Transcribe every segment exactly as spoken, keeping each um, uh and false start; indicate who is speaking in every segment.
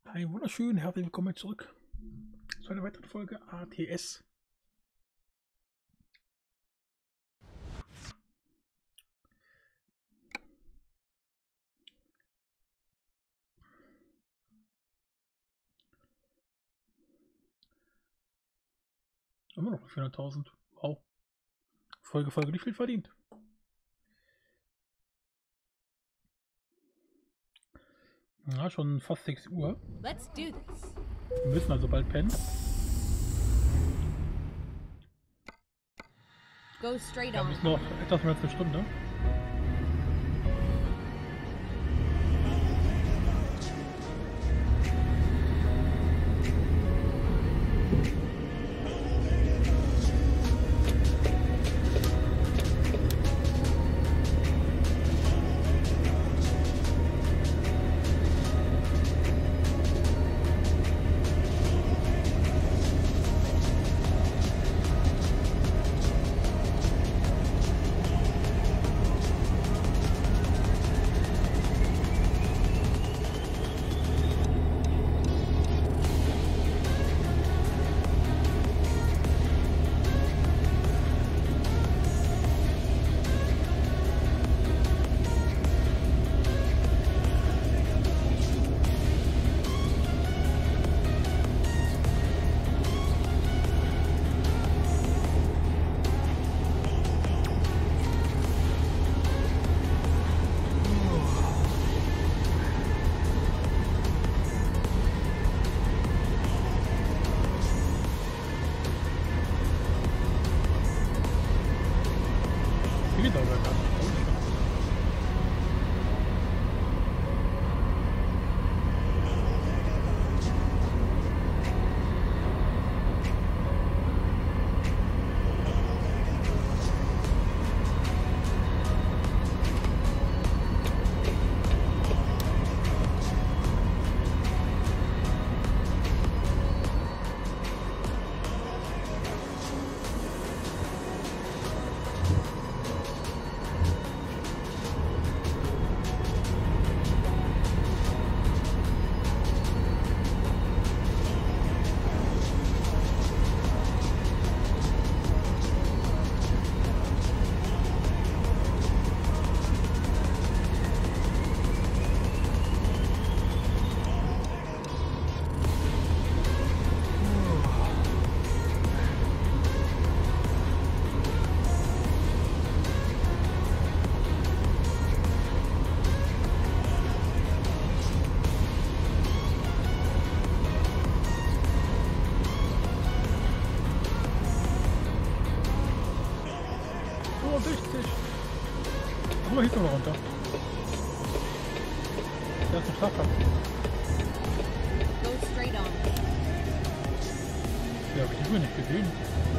Speaker 1: Ein wunderschön, herzlich willkommen zurück zu einer weiteren Folge A T S. Immer noch vierhunderttausend. Wow. Folge, Folge nicht viel verdient. Ja, schon fast sechs Uhr.
Speaker 2: Let's do this.
Speaker 1: Wir müssen also bald pennen.
Speaker 2: Go straight
Speaker 1: Ja,
Speaker 2: on.
Speaker 1: bis noch etwas mehr als eine Stunde. Oh, hier ist noch runter. Da ist ein Fahrrad.
Speaker 2: Go straight on.
Speaker 1: Ja, aber die haben wir nicht gesehen.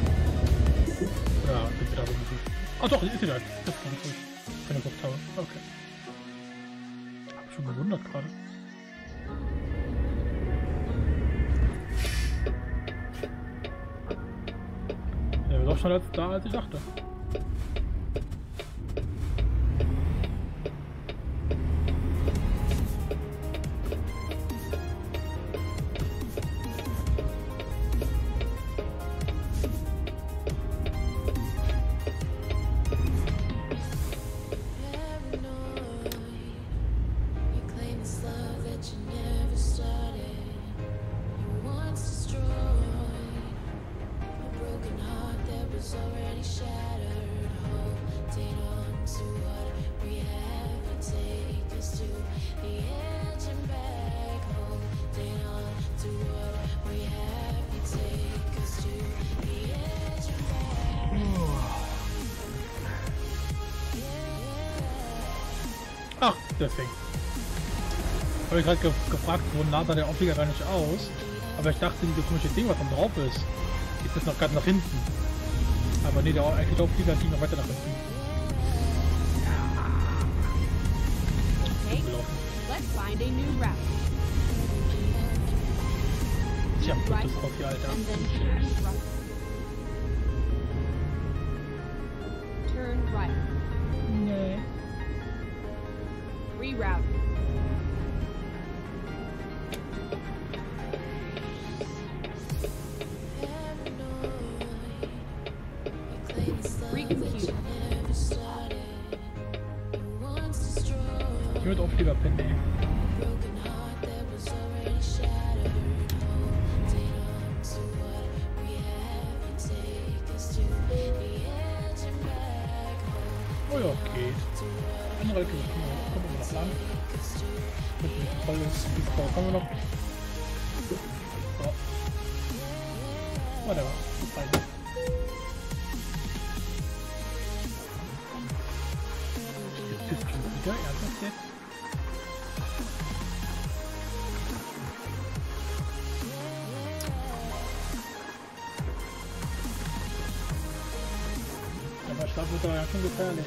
Speaker 1: Ja, sind wir da irgendwie. Ah doch, ist sie da. Das ist ganz ruhig. Keine Bocktower. Okay. Hab ich schon gewundert gerade. Ja, doch schon als da, als ich dachte. Ach, deswegen. Habe ich gerade ge gefragt, wo nah sah der Auflieger gar nicht aus. Aber ich dachte, diese komische Ding, was da drauf ist, ist das noch ganz nach hinten. Aber nee, der eigentliche Auflieger ging noch weiter nach hinten.
Speaker 2: Okay, let's find a new route.
Speaker 1: Ich hab
Speaker 2: Right,
Speaker 1: gutes drauf hier, Alter.
Speaker 2: and then turn right. Turn right.
Speaker 1: Nee.
Speaker 2: Reroute.
Speaker 1: Wolke. Kommen wir noch lang. Mit dem voll ist. Wie kommen wir noch? So. Whatever. Beide. Jetzt ist schon wieder. Ernsthaft jetzt? Aber Schlaf wird doch ja schon gefährlich.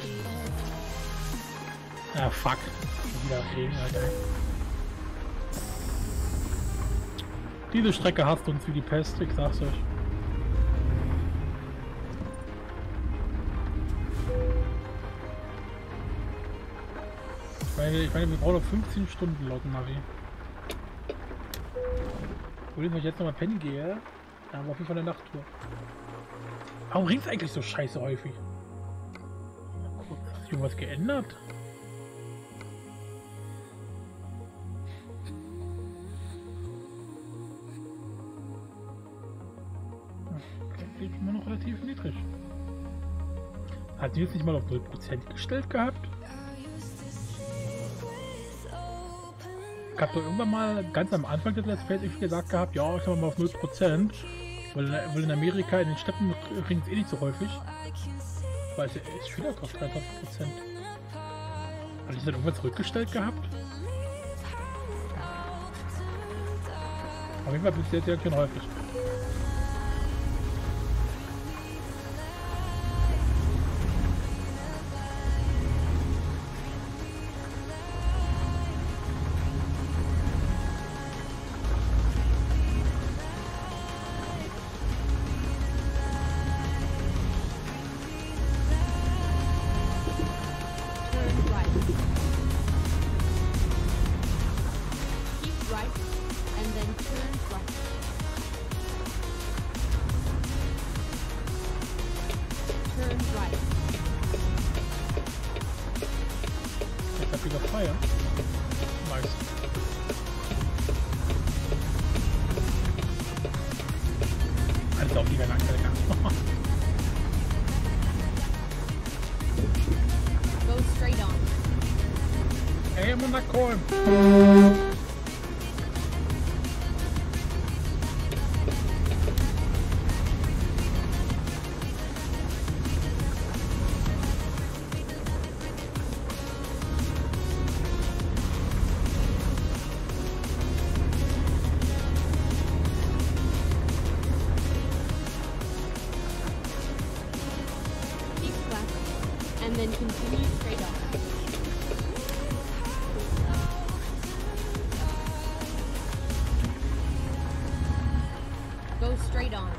Speaker 1: Ah, fuck. Schon wieder Regen, Alter. Diese Strecke hasst uns wie die Pest, ich sag's euch. Ich meine, ich meine wir brauchen noch fünfzehn Stunden laut Navi. Wenn ich jetzt nochmal pennen gehe, dann haben wir auf jeden Fall eine Nachttour. Warum ringt's eigentlich so scheiße häufig? Hat sich irgendwas geändert? Geht immer noch relativ niedrig. Hat die jetzt nicht mal auf null Prozent gestellt gehabt? Ich habe doch irgendwann mal ganz am Anfang des Let's Plays gesagt gehabt, ja, ich habe mal auf null Prozent. Weil, weil in Amerika in den Städten ringt es eh nicht so häufig. Weil es ist schon wieder auf dreiundachtzig Prozent. Hat ich dann irgendwann zurückgestellt gehabt? Auf jeden Fall bis jetzt sehr schön häufig. Feuer. Nice. Alles auf die Gedanken.
Speaker 2: Go straight on.
Speaker 1: Hey, Monaco.
Speaker 2: And then continue straight on. Go straight on.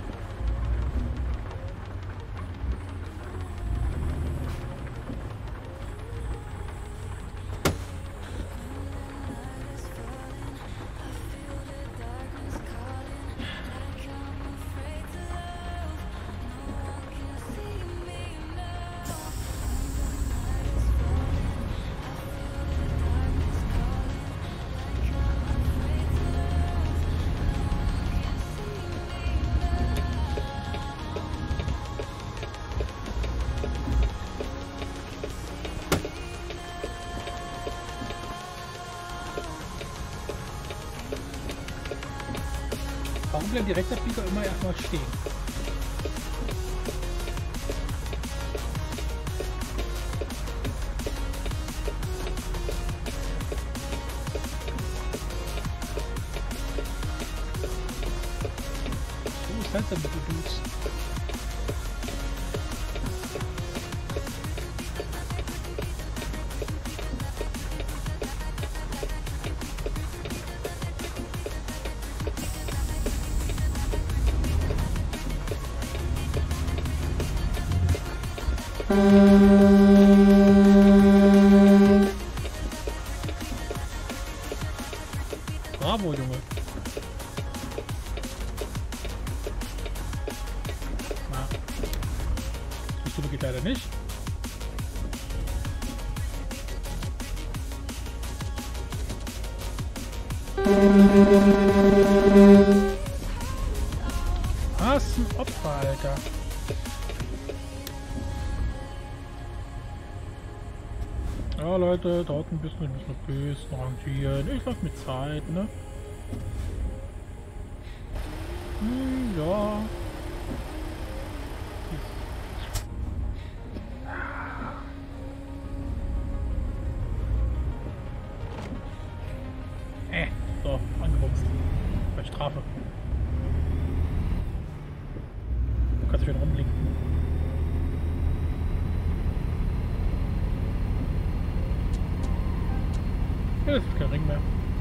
Speaker 1: Warum bleibt direkt der Flieger immer erstmal stehen? So ist halt damit du tust. Bravo, Junge. Na. Die Stimme geht leider nicht. Was ein Opfer, Alter. Ja, Leute, dauert ein bisschen, ich muss noch büßen, rangieren. Ich lasse mir Zeit, ne? Hm, ja. Äh, so, angebumst. Bei Strafe. Du kannst wieder rumliegen. Ja, das ist kein Ring mehr.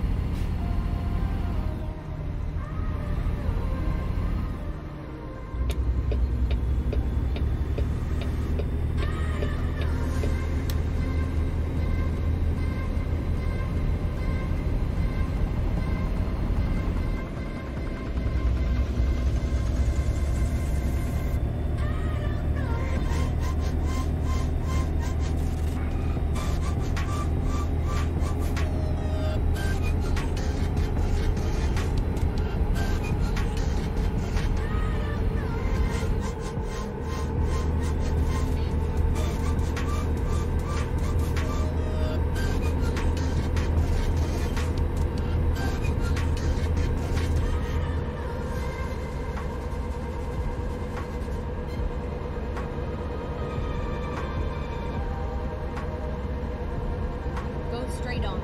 Speaker 2: Go straight on.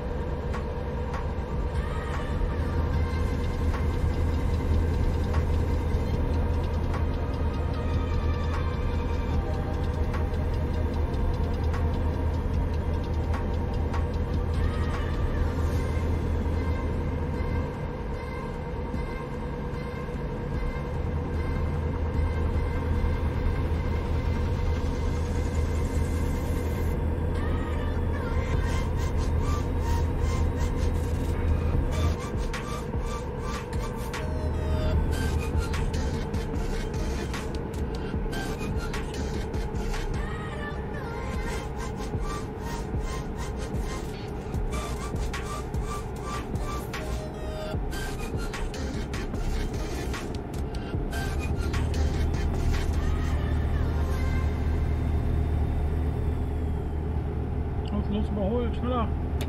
Speaker 1: Los, überholt, schneller!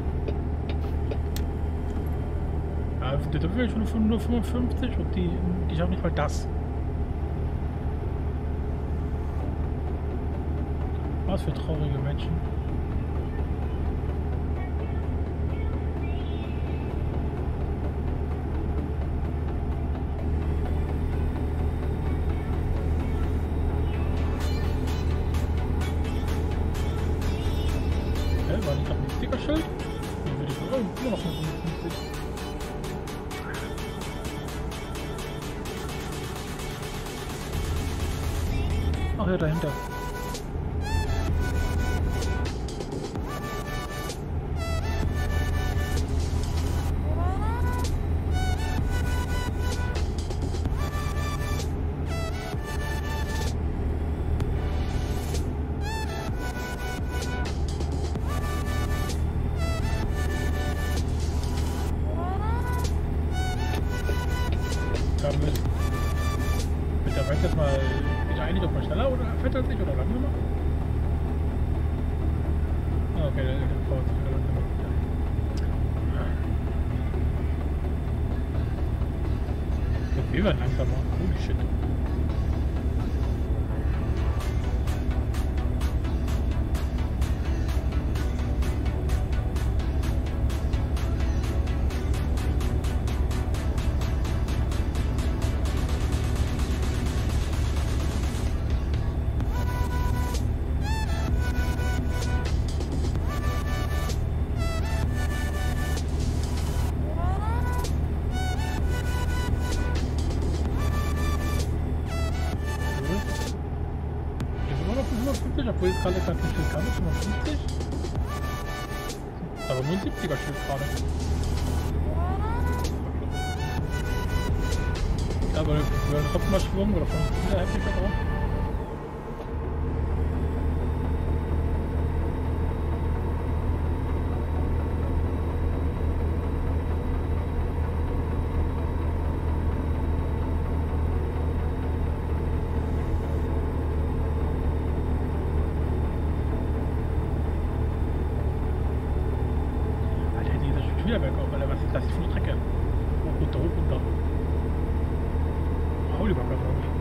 Speaker 1: Ja, der Doppel will schon nur fünfundfünfzig und die, die schaffen nicht mal das. Was für traurige Menschen. War nicht gerade ein Stickerschild? Dann würde ich sagen, oh, immer noch fünfundfünfzig. Ach ja, dahinter. Mit, mit der Welt jetzt mal wieder einig, ob man schneller oder fett als ich oder langsamer? Ah, okay, der, der fährt sich wieder langsamer. Ja. Wir werden langsamer. Holy shit. Obwohl jetzt gerade gerade nicht viel kann, ist fünfundfünfzig. Aber nur ein siebziger Schild gerade. Ja, aber wir werden trotzdem mal schwimmen oder von wieder heftig da drauf. das ist eine Strecke. Hoch, runter, hoch, runter. Holy Backe, glaube ich.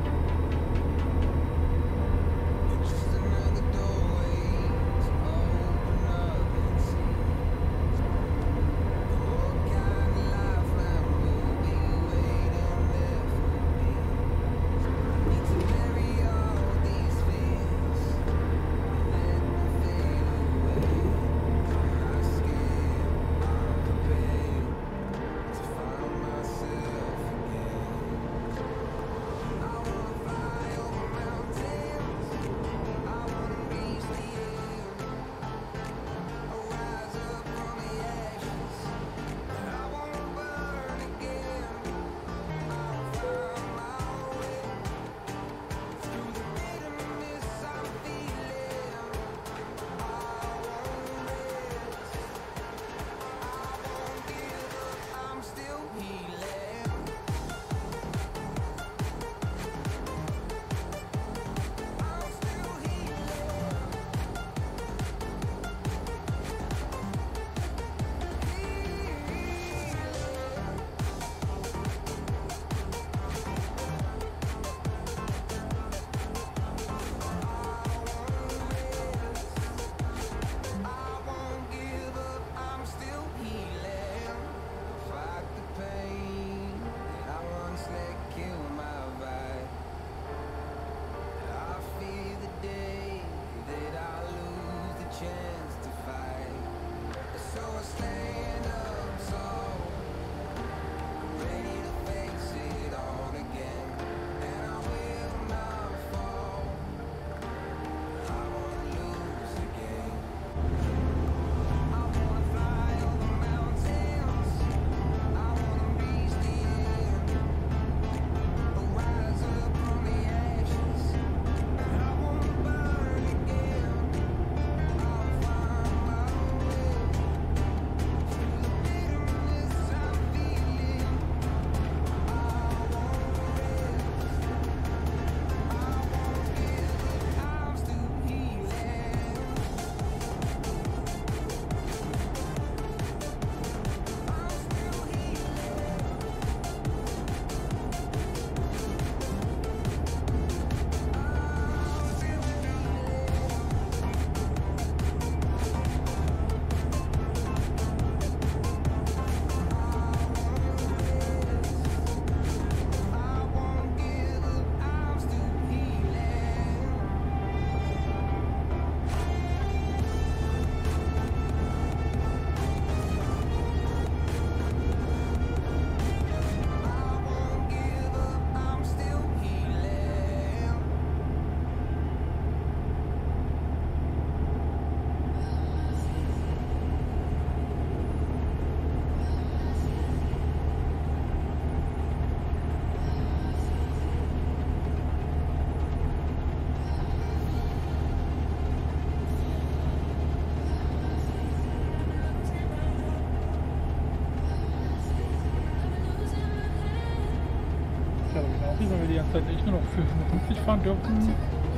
Speaker 3: weil wir die ganze Zeit echt nur noch für fünfundfünfzig fahren dürfen.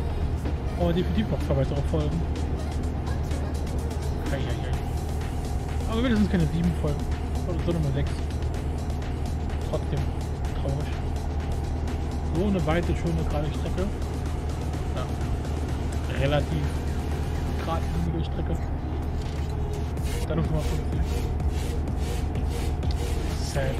Speaker 3: Aber definitiv noch zwei weitere Folgen. Eieiei. Aber wenigstens keine sieben Folgen. Oder so Nummer sechs. Trotzdem traurig. So eine weite, schöne, gerade Strecke. Ja. Relativ geradlinige Strecke. Dann noch mal fünfzig. Sad.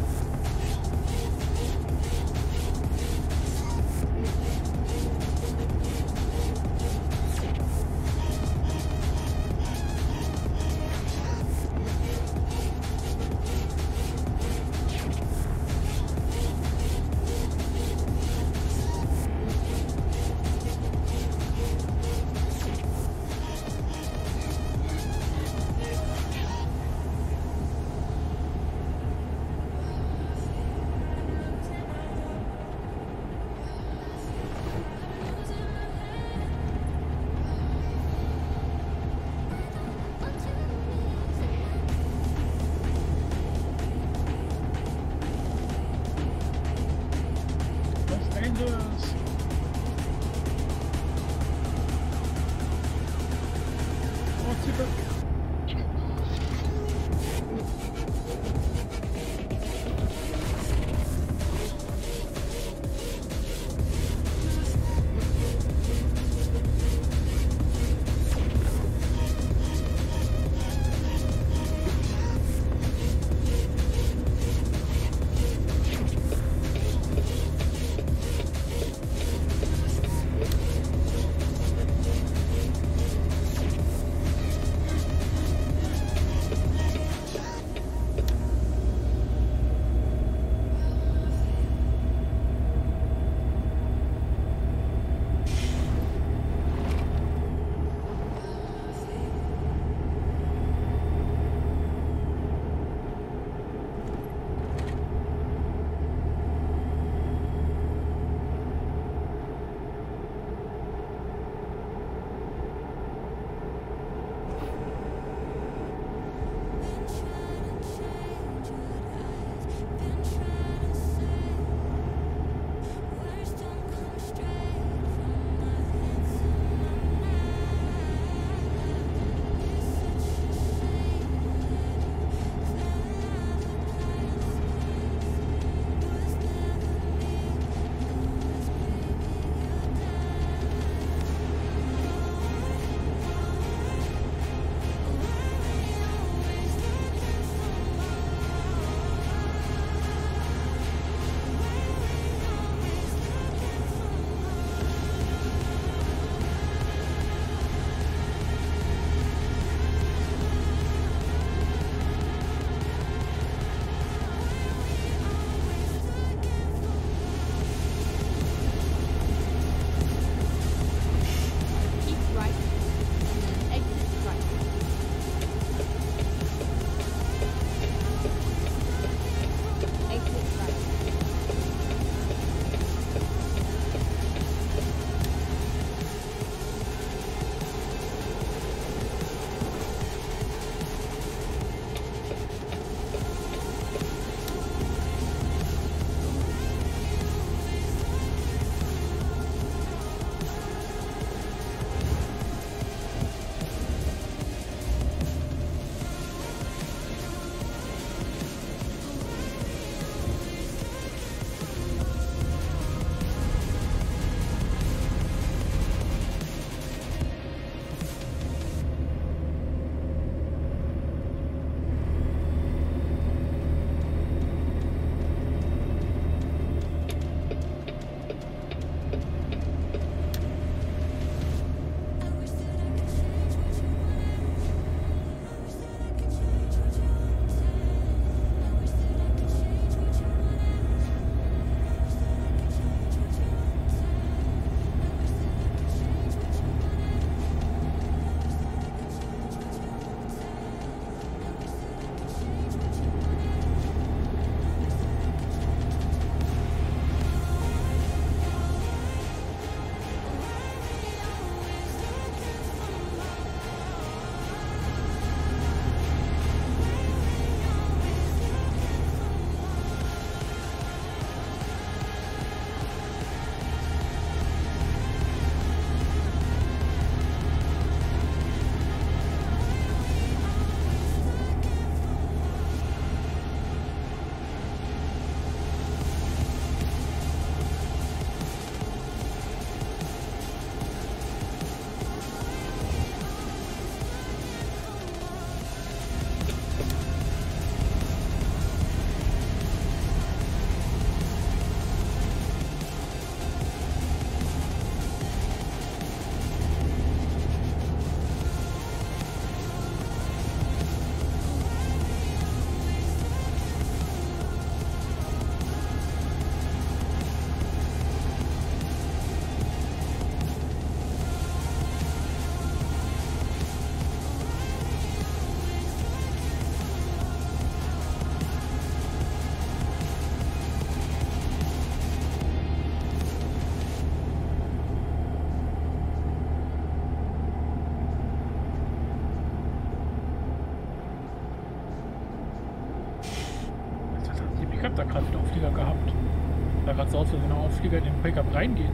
Speaker 1: Ich hab da gerade wieder Auflieger gehabt. Da gerade so aus, wenn ein Auflieger in den Pickup reingeht.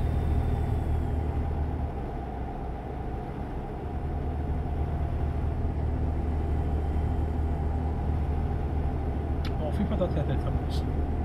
Speaker 1: Aber auf jeden Fall sah es sehr seltsam aus.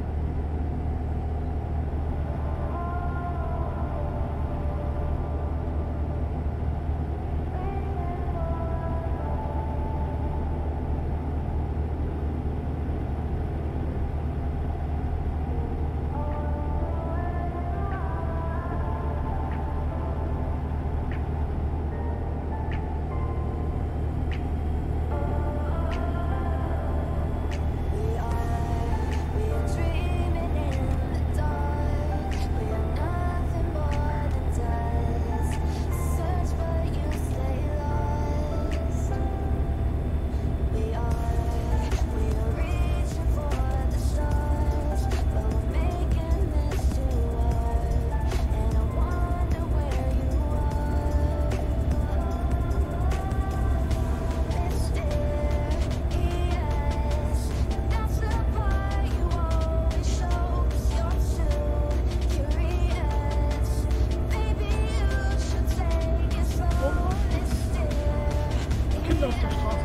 Speaker 1: Auf der Straße.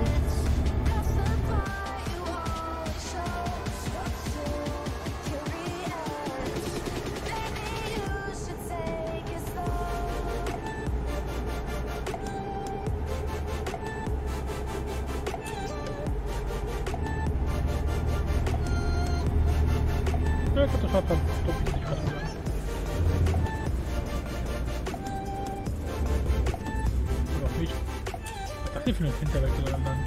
Speaker 1: Ja, ich hatte Fahrplan. Stopp, ich nicht gerade an. Oder auch nicht. Was ist das hier für eine Hinterwelt oder dann?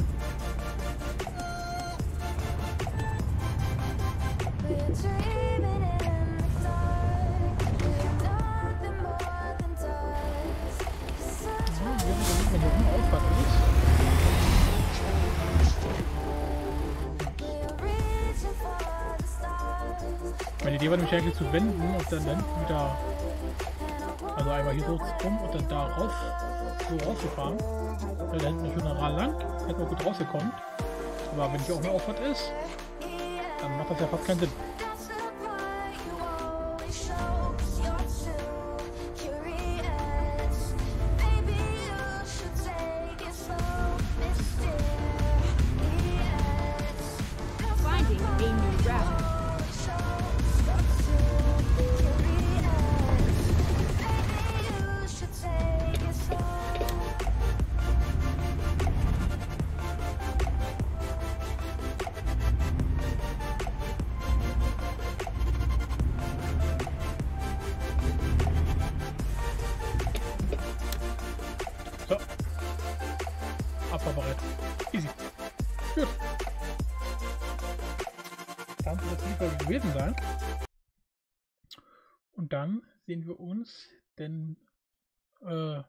Speaker 1: Meine Idee war nämlich eigentlich zu wenden und dann, dann wieder, also einmal hier so rum und dann da raus, so rauszufahren. Weil da hinten eine schöne Rad lang, hätte man gut rausgekommen. Aber wenn hier auch eine Auffahrt ist, dann macht das ja fast keinen Sinn.
Speaker 2: Finding a new route.
Speaker 1: So. Abfahrbereit. Easy. Gut. Dann soll das die Folge gewesen sein. Und dann sehen wir uns denn äh,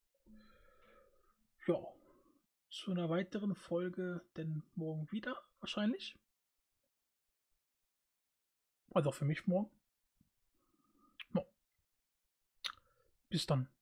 Speaker 1: ja, zu einer weiteren Folge denn morgen wieder wahrscheinlich. Also auch für mich morgen. Ja. Bis dann.